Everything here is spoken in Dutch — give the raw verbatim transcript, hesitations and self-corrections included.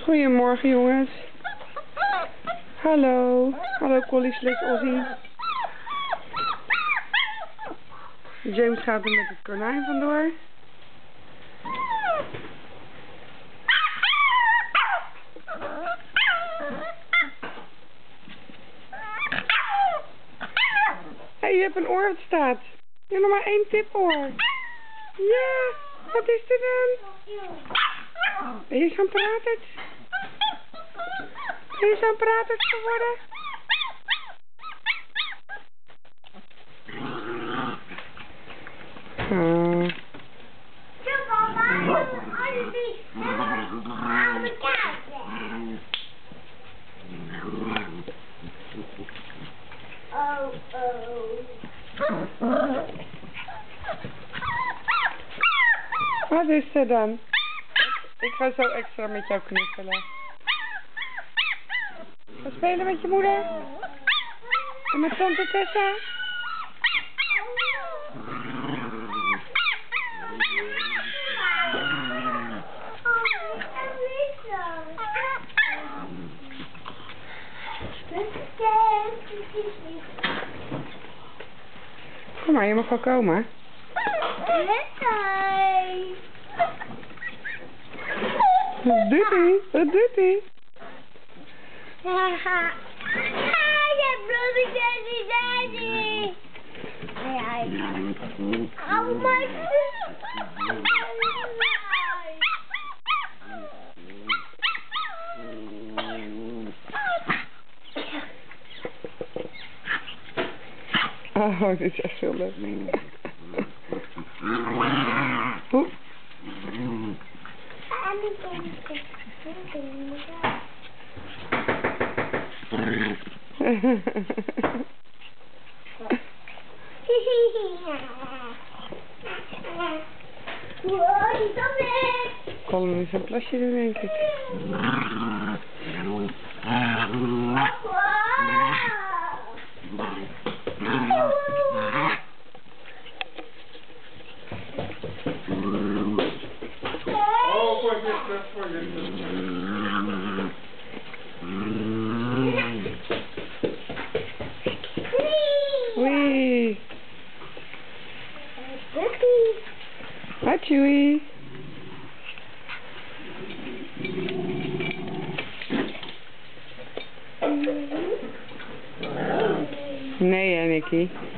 Goedemorgen jongens. Hallo. Hallo Collie slash Ozzy. James gaat er met het konijn vandoor. Hé, hey, je hebt een oor wat staat. Je hebt nog maar één tipoor. Ja, wat is dit dan? Ben je zo'n pratert? Ben je zo'n pratert geworden? Oh. Oh, oh. Wat is er dan? Ik ga zo extra met jou knuffelen. Ga spelen met je moeder? En met Tante Tessa? Kom maar, je mag wel komen. Wat doet hij? Wat doet hij? Haha. Ja, bloody daddy daddy. Oh my Oh, dit is echt heel leuk. Oeh. Colin is een plasje doen, denk ik. Oh, voor dit, dat voor dit. Wee. Hi, Chewie. Nee, hè, Nicky.